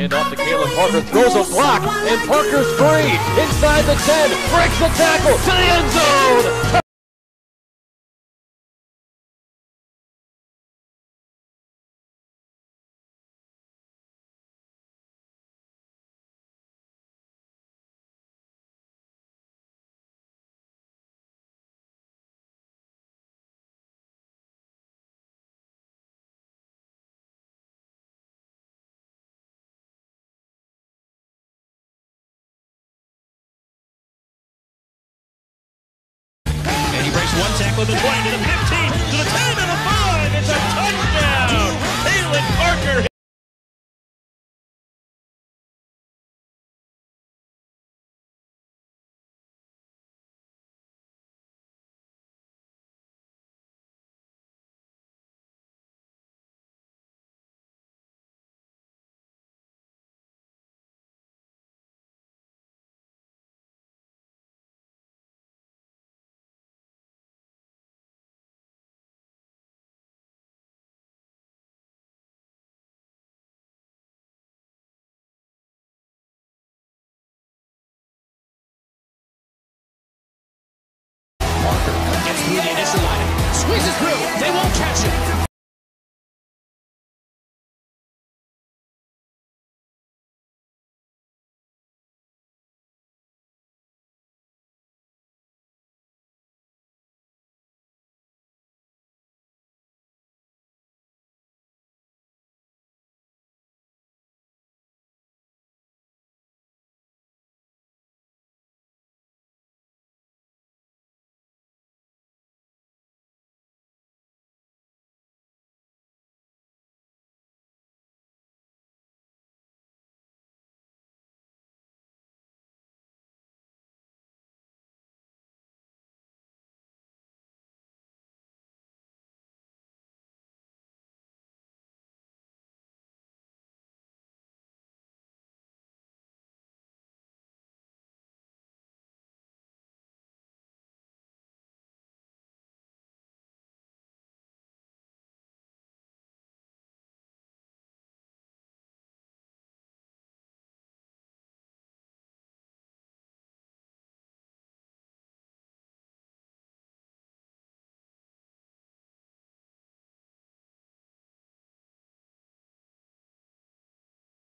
Hand off to Caleb Parker, throws a block, and Parker's free. Inside the 10, breaks the tackle to the end zone. And he breaks one tackle to the 20, to the 15, to the 10, to the 5. It's a touchdown. Caleb Parker. Gets through the initial line, squeezes through. They won't catch him.